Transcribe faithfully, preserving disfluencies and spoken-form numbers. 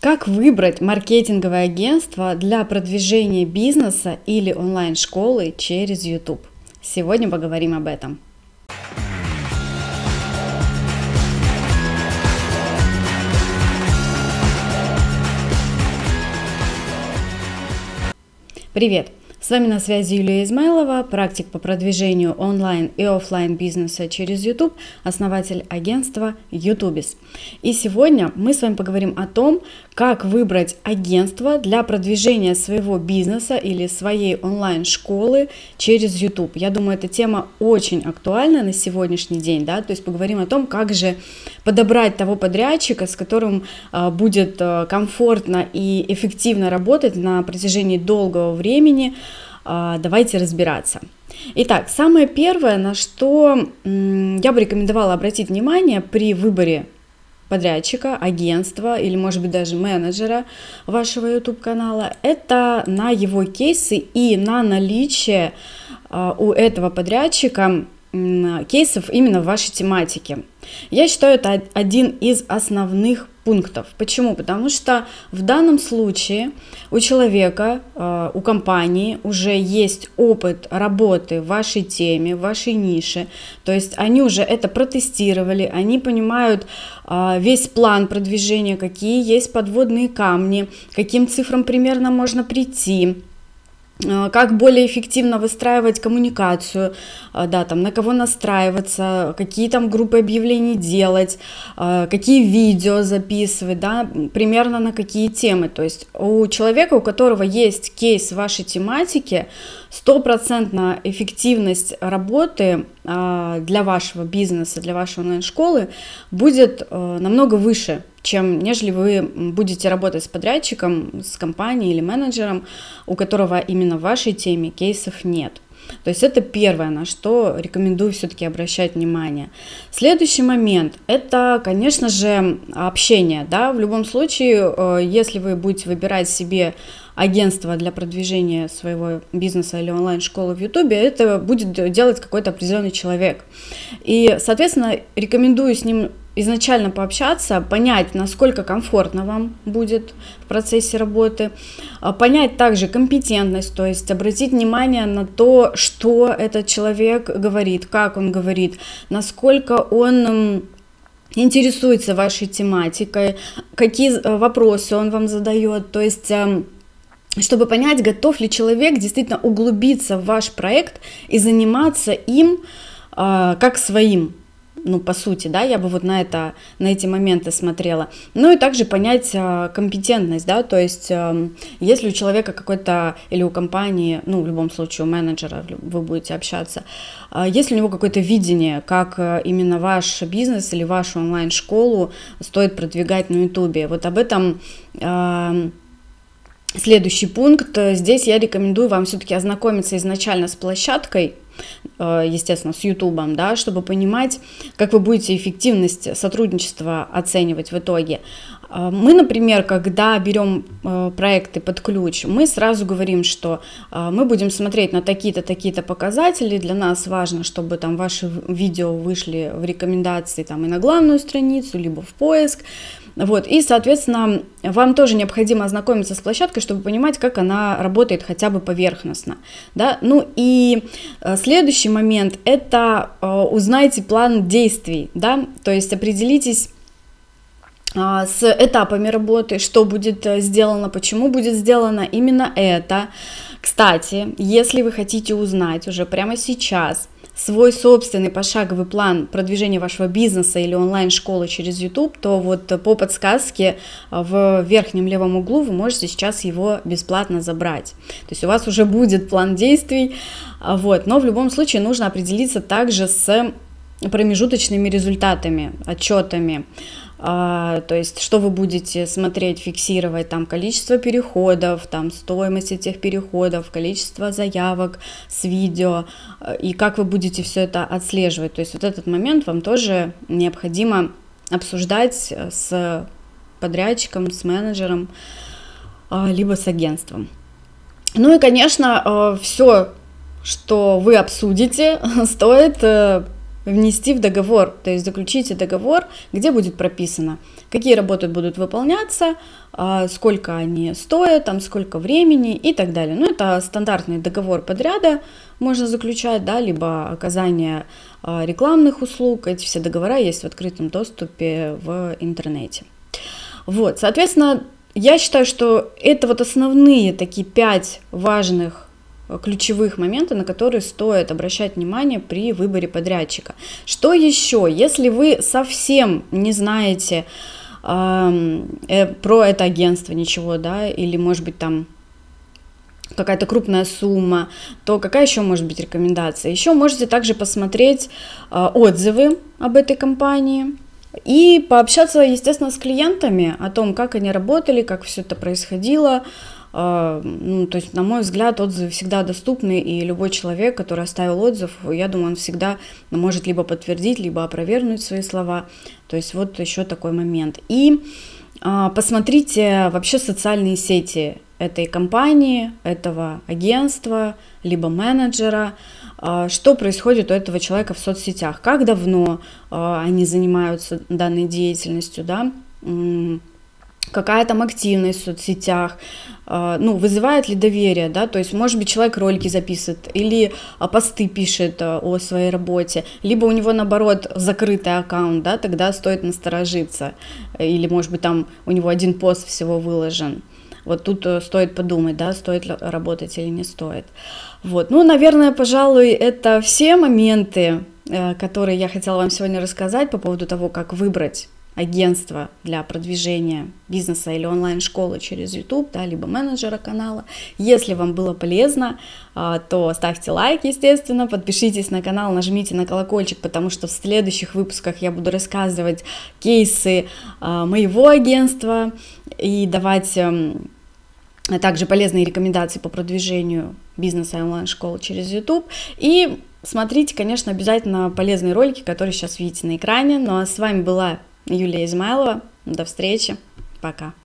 Как выбрать маркетинговое агентство для продвижения бизнеса или онлайн-школы через YouTube? Сегодня поговорим об этом. Привет! С вами на связи Юлия Измайлова, практик по продвижению онлайн и офлайн бизнеса через YouTube, основатель агентства Ютубис. И сегодня мы с вами поговорим о том, как выбрать агентство для продвижения своего бизнеса или своей онлайн-школы через YouTube. Я думаю, эта тема очень актуальна на сегодняшний день, да, то есть поговорим о том, как же подобрать того подрядчика, с которым а, будет а, комфортно и эффективно работать на протяжении долгого времени. А, давайте разбираться. Итак, самое первое, на что м, я бы рекомендовала обратить внимание при выборе подрядчика, агентства или, может быть, даже менеджера вашего YouTube-канала, это на его кейсы и на наличие а, у этого подрядчика м, кейсов именно в вашей тематике. Я считаю, это один из основных пунктов. Почему? Потому что в данном случае у человека, у компании уже есть опыт работы в вашей теме, в вашей нише. То есть они уже это протестировали, они понимают весь план продвижения, какие есть подводные камни, к каким цифрам примерно можно прийти, как более эффективно выстраивать коммуникацию, да, там, на кого настраиваться, какие там группы объявлений делать, какие видео записывать, да, примерно на какие темы. То есть у человека, у которого есть кейс в вашей тематике, стопроцентная эффективность работы для вашего бизнеса, для вашей онлайн-школы будет намного выше, чем нежели вы будете работать с подрядчиком, с компанией или менеджером, у которого именно в вашей теме кейсов нет. То есть это первое, на что рекомендую все-таки обращать внимание. Следующий момент – это, конечно же, общение. Да? В любом случае, если вы будете выбирать себе агентство для продвижения своего бизнеса или онлайн-школы в YouTube, это будет делать какой-то определенный человек. И, соответственно, рекомендую с ним изначально пообщаться, понять, насколько комфортно вам будет в процессе работы, понять также компетентность, то есть обратить внимание на то, что этот человек говорит, как он говорит, насколько он интересуется вашей тематикой, какие вопросы он вам задает, то есть чтобы понять, готов ли человек действительно углубиться в ваш проект и заниматься им э, как своим, ну, по сути, да, я бы вот на это, на эти моменты смотрела. Ну, и также понять э, компетентность, да, то есть, э, если у человека какой-то, или у компании, ну, в любом случае, у менеджера вы будете общаться, э, есть ли у него какое-то видение, как э, именно ваш бизнес или вашу онлайн-школу стоит продвигать на YouTube. Вот об этом э, следующий пункт. Здесь я рекомендую вам все-таки ознакомиться изначально с площадкой, естественно, с YouTube, да, чтобы понимать, как вы будете эффективность сотрудничества оценивать в итоге. Мы, например, когда берем проекты под ключ, мы сразу говорим, что мы будем смотреть на такие-то, такие-то показатели. Для нас важно, чтобы там ваши видео вышли в рекомендации там и на главную страницу, либо в поиск. Вот, и, соответственно, вам тоже необходимо ознакомиться с площадкой, чтобы понимать, как она работает хотя бы поверхностно. Да? Ну и следующий момент – это узнайте план действий, да? То есть определитесь с этапами работы, что будет сделано, почему будет сделано именно это. Кстати, если вы хотите узнать уже прямо сейчас свой собственный пошаговый план продвижения вашего бизнеса или онлайн-школы через YouTube, то вот по подсказке в верхнем левом углу вы можете сейчас его бесплатно забрать. То есть у вас уже будет план действий, вот, но в любом случае нужно определиться также с промежуточными результатами, отчетами. Uh, то есть, что вы будете смотреть, фиксировать, там, количество переходов, там, стоимость этих переходов, количество заявок с видео, и как вы будете все это отслеживать. То есть, вот этот момент вам тоже необходимо обсуждать с подрядчиком, с менеджером, uh, либо с агентством. Ну и, конечно, uh, все, что вы обсудите, стоит uh, внести в договор, то есть заключите договор, где будет прописано, какие работы будут выполняться, сколько они стоят, там, сколько времени и так далее. Ну, это стандартный договор подряда можно заключать, да, либо оказание рекламных услуг. Эти все договора есть в открытом доступе в интернете. Вот, соответственно, я считаю, что это вот основные такие пять важных ключевых моментов, на которые стоит обращать внимание при выборе подрядчика. Что еще? Если вы совсем не знаете э, э, про это агентство ничего, да, или может быть там какая-то крупная сумма, то какая еще может быть рекомендация? Еще можете также посмотреть э, отзывы об этой компании и пообщаться, естественно, с клиентами о том, как они работали, как все это происходило. Ну, то есть, на мой взгляд, отзывы всегда доступны, и любой человек, который оставил отзыв, я думаю, он всегда может либо подтвердить, либо опровергнуть свои слова. То есть, вот еще такой момент. И а, посмотрите вообще социальные сети этой компании, этого агентства, либо менеджера, а, что происходит у этого человека в соцсетях, как давно а, они занимаются данной деятельностью, да, какая там активность в соцсетях, ну, вызывает ли доверие, да, то есть, может быть, человек ролики записывает или посты пишет о своей работе, либо у него, наоборот, закрытый аккаунт, да, тогда стоит насторожиться, или, может быть, там у него один пост всего выложен. Вот тут стоит подумать, да, стоит ли работать или не стоит. Вот, ну, наверное, пожалуй, это все моменты, которые я хотела вам сегодня рассказать по поводу того, как выбрать агентство для продвижения бизнеса или онлайн-школы через YouTube, да, либо менеджера канала. Если вам было полезно, то ставьте лайк, естественно, подпишитесь на канал, нажмите на колокольчик, потому что в следующих выпусках я буду рассказывать кейсы моего агентства и давать также полезные рекомендации по продвижению бизнеса и онлайн-школы через YouTube. И смотрите, конечно, обязательно полезные ролики, которые сейчас видите на экране. Ну а с вами была Юлия Измайлова. До встречи. Пока.